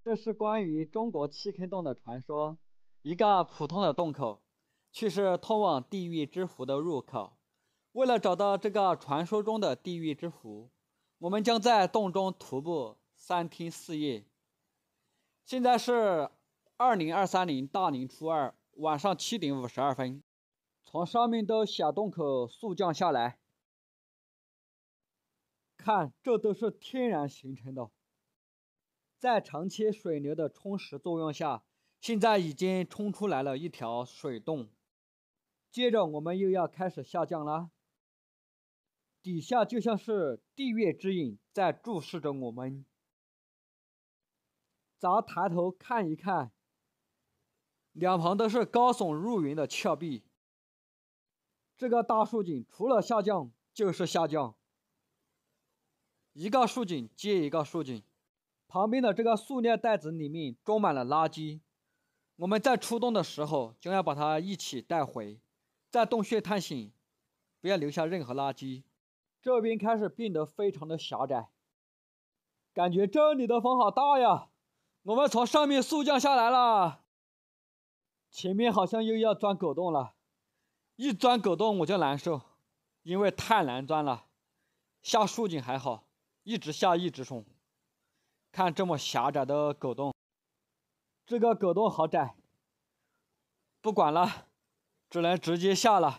这是关于中国七坑洞的传说。一个普通的洞口，却是通往地狱之湖的入口。为了找到这个传说中的地狱之湖，我们将在洞中徒步3天4夜。现在是2023年大年初二晚上7点52分。从上面的小洞口速降下来，看，这都是天然形成的。在长期水流的冲蚀作用下，现在已经冲出来了一条水洞。接着我们又要开始下降了，底下就像是地狱之影在注视着我们。咱抬头看一看，两旁都是高耸入云的峭壁。这个大竖井除了下降就是下降，一个竖井接一个竖井。旁边的这个塑料袋子里面装满了垃圾，我们在出洞的时候将要把它一起带回。在洞穴探险，不要留下任何垃圾。这边开始变得非常的狭窄，感觉这里的风好大呀！我们从上面速降下来了，前面好像又要钻狗洞了。一钻狗洞我就难受，因为太难钻了。下竖井还好，一直下一直冲。看这么狭窄的狗洞，这个狗洞好窄，不管了，只能直接下了。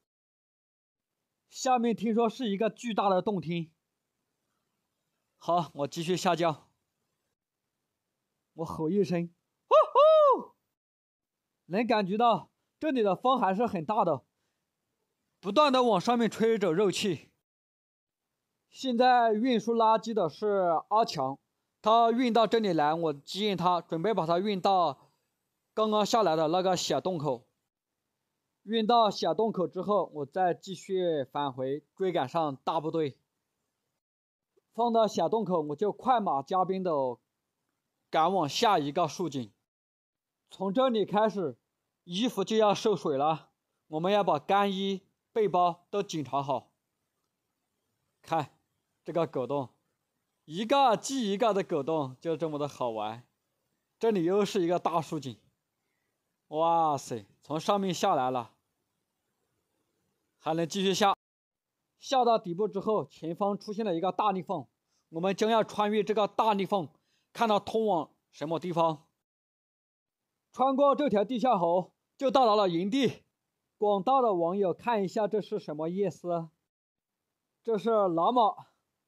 下面听说是一个巨大的洞厅。好，我继续下降。我吼一声，呼呼，能感觉到这里的风还是很大的，不断的往上面吹着肉气。现在运输垃圾的是阿强。他运到这里来，我接应他，准备把他运到刚刚下来的那个小洞口。运到小洞口之后，我再继续返回追赶上大部队。放到小洞口，我就快马加鞭的赶往下一个竖井。从这里开始，衣服就要受水了，我们要把干衣、背包都检查好。看这个狗洞。一个接一个的狗洞，就这么的好玩。这里又是一个大竖井，哇塞，从上面下来了，还能继续下。下到底部之后，前方出现了一个大裂缝，我们将要穿越这个大裂缝，看到通往什么地方。穿过这条地下河，就到达了营地。广大的网友看一下，这是什么意思？这是老马。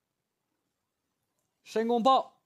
申公豹，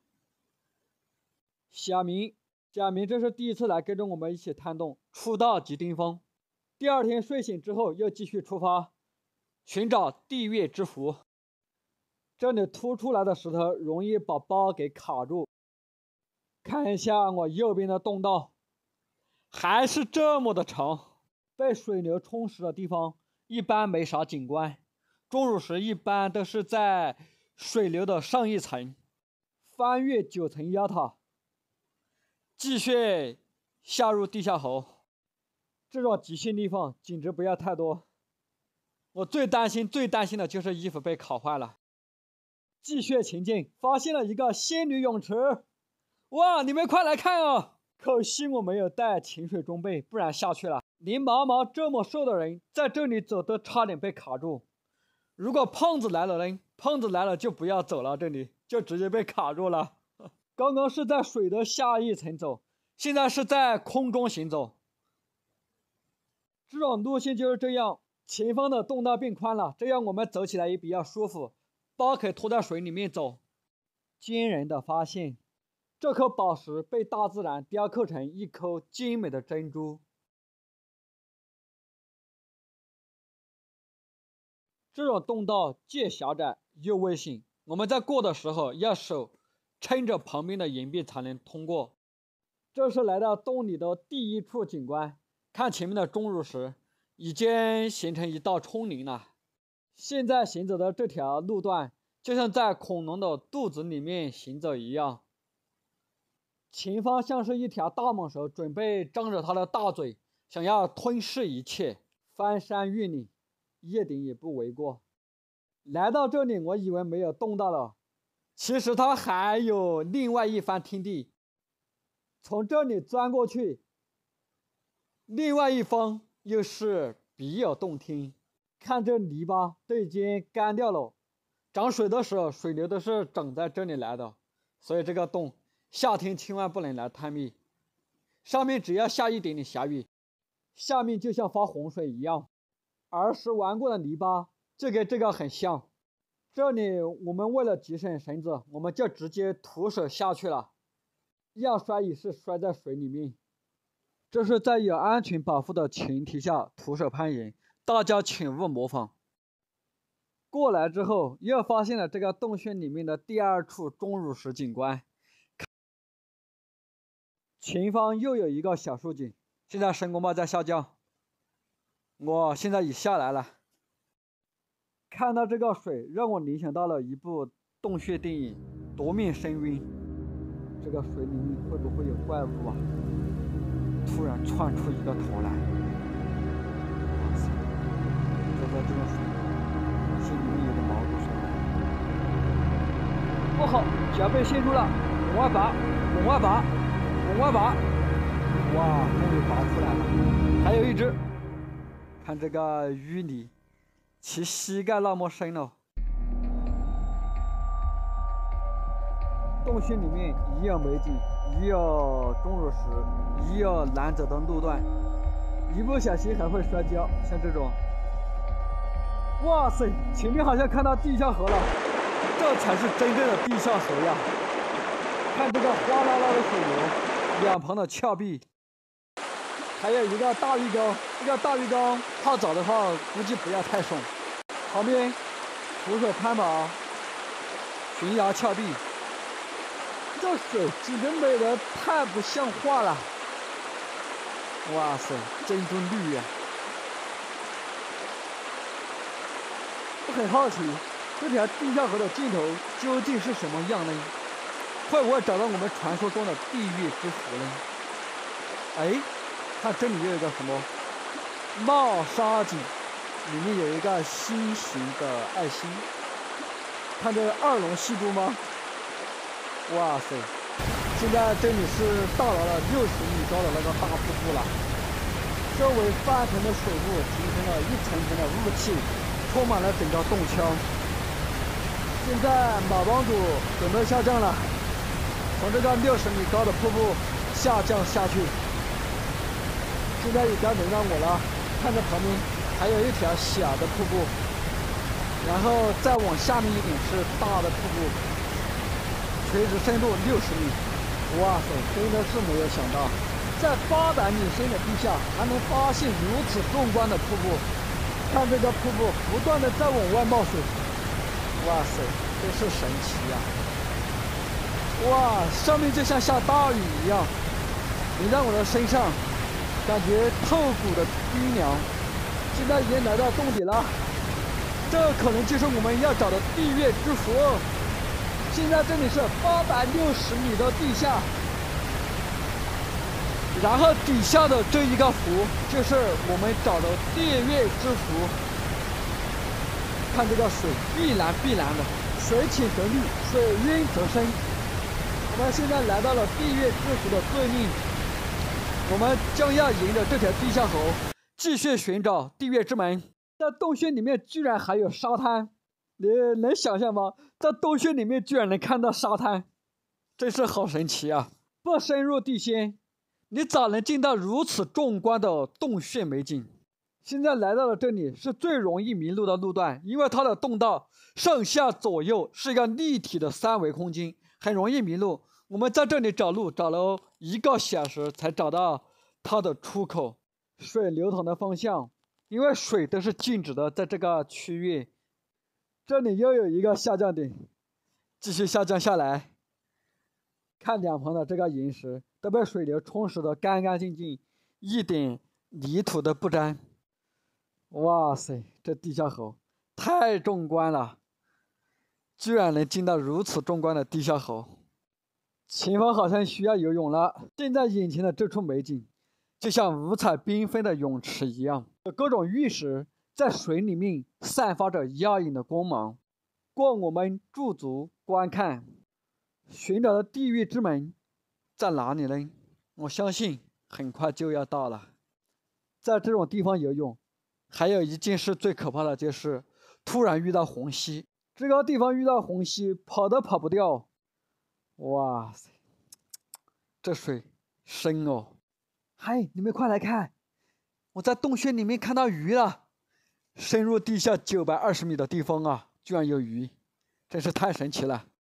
小明这是第一次来跟着我们一起探洞，出道即巅峰。第二天睡醒之后又继续出发，寻找地狱之湖。这里凸出来的石头容易把包给卡住。看一下我右边的洞道，还是这么的长。被水流冲蚀的地方一般没啥景观，钟乳石一般都是在水流的上一层。翻越9层压塔，继续下入地下河。这种极限地方简直不要太多。我最担心的就是衣服被烤坏了。继续前进，发现了一个仙女泳池。哇，你们快来看啊！可惜我没有带潜水装备，不然下去了。连毛毛这么瘦的人在这里走都差点被卡住。如果胖子来了呢？胖子来了就不要走了，这里就直接被卡住了。刚刚是在水的下一层走，现在是在空中行走。这种路线就是这样，前方的洞道变宽了，这样我们走起来也比较舒服，包可以拖在水里面走。惊人的发现，这颗宝石被大自然雕刻成一颗精美的珍珠。这种洞道既狭窄又危险，我们在过的时候要手撑着旁边的岩壁才能通过。这是来到洞里的第一处景观，看前面的钟乳石已经形成一道冲林了。现在行走的这条路段就像在恐龙的肚子里面行走一样。前方像是一条大猛兽，准备张着它的大嘴，想要吞噬一切。翻山越岭一点也不为过。来到这里，我以为没有洞道了，其实它还有另外一番天地。 从这里钻过去，另外一方又是比较动听。看这泥巴都已经干掉了，涨水的时候水流都是整在这里来的，所以这个洞夏天千万不能来探秘。上面只要下一点点霞雨，下面就像发洪水一样。儿时玩过的泥巴就跟这个很像。这里我们为了节省绳子，我们就直接徒手下去了，要摔也是摔在水里面。这是在有安全保护的前提下徒手攀岩，大家请勿模仿。过来之后，又发现了这个洞穴里面的第二处钟乳石景观。前方又有一个小竖井，现在声光报在下降，我现在已下来了。看到这个水，让我联想到了一部洞穴电影《夺命深渊》。这个水里面会不会有怪物啊？突然窜出一个头来，哇塞！走在这种水里，心里面有点毛骨悚然。不好，脚被陷住了，往外拔，往外拔，往外拔！哇，终于拔出来了。还有一只，看这个淤泥，其膝盖那么深了。洞穴里面已有美景，已有钟乳石，已有难走的路段，一不小心还会摔跤。像这种，哇塞，前面好像看到地下河了，这才是真正的地下河呀！看这个哗啦啦的水流，两旁的峭壁，还有一个大浴缸。这个大浴缸泡澡的话，估计不要太深。旁边徒手攀爬，悬崖峭壁。这水真的美得太不像话了！哇塞，珍珠绿呀！我很好奇，这条地下河的尽头究竟是什么样呢？会不会找到我们传说中的地狱之湖呢？哎，看这里又有一个什么帽沙井，里面有一个心形的爱心。看这二龙戏珠吗？哇塞！现在这里是到达了60米高的那个大瀑布了，周围翻腾的水雾形成了一层层的雾气，充满了整个洞腔。现在马帮主准备下降了，从这个60米高的瀑布下降下去。现在也该轮到我了，看着旁边还有一条小的瀑布，然后再往下面一点是大的瀑布。垂直深度60米，哇塞，真的是没有想到，在800米深的地下还能发现如此壮观的瀑布。看这个瀑布不断的在往外冒水，哇塞，真是神奇呀！哇，上面就像下大雨一样，淋在我的身上，感觉透骨的冰凉。现在已经来到洞底了，这可能就是我们要找的地月之湖。现在这里是860米的地下，然后底下的这一个湖就是我们找的地月之湖。看这个水碧蓝碧蓝的，水浅则绿，水晕则深。我们现在来到了地月之湖的对面，我们将要沿着这条地下河继续寻找地月之门。在洞穴里面居然还有沙滩，你能想象吗？在洞穴里面居然能看到沙滩，真是好神奇啊！不深入地心，你咋能见到如此壮观的洞穴美景？现在来到了这里是最容易迷路的路段，因为它的洞道上下左右是一个立体的3维空间，很容易迷路。我们在这里找路找了1个小时才找到它的出口。水流淌的方向，因为水都是静止的，在这个区域。这里又有一个下降点，继续下降下来。看两旁的这个岩石都被水流冲蚀得干干净净，一点泥土都不沾。哇塞，这地下河太壮观了，居然能进到如此壮观的地下河。前方好像需要游泳了，现在眼前的这处美景就像五彩缤纷的泳池一样，各种玉石在水里面散发着耀眼的光芒，供我们驻足观看。寻找的地狱之门在哪里呢？ 我相信很快就要到了。在这种地方游泳，还有一件事最可怕的就是突然遇到虹吸。这个地方遇到虹吸，跑都跑不掉。哇塞，这水深哦！嗨，你们快来看，我在洞穴里面看到鱼了。深入地下920米的地方啊，居然有鱼，真是太神奇了。